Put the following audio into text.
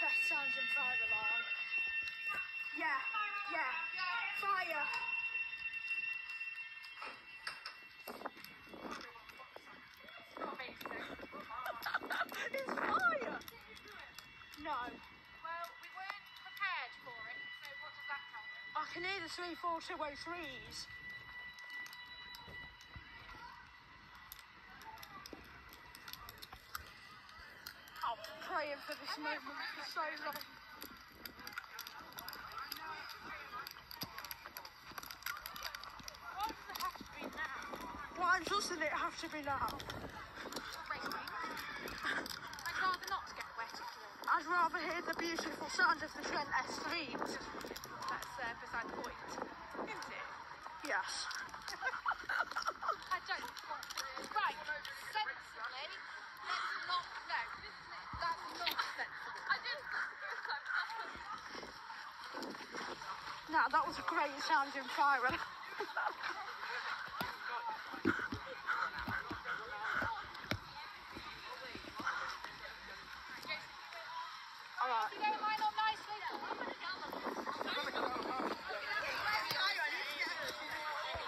best sounds in fire alarm. Yeah, fire. It's fire. No. Well, we weren't prepared for it, so what does that tell you? I can hear the 34203s. I've been praying for this moment for so long. Why does it have to be now? Why doesn't it have to be now? Racing. I'd rather not get wet if you're... I'd rather hear the beautiful sound of the Trent S3s. That's beside the point, isn't it? Yes. I don't want to. Right, sensibly, let's not... No, that's not sensible. I didn't... Now that was a great sounding fire alarm.